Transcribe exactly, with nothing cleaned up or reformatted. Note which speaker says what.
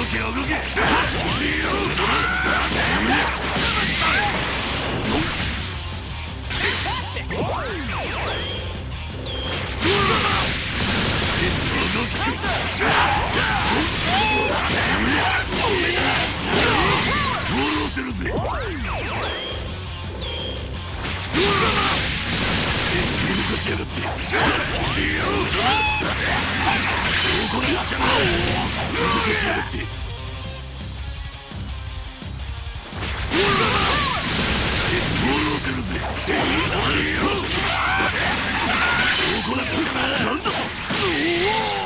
Speaker 1: け動け。せるぜ。動かしやがって。どこに行っちゃう。動かしやがって。戻せるぜ。どこだったじゃな。なんだと。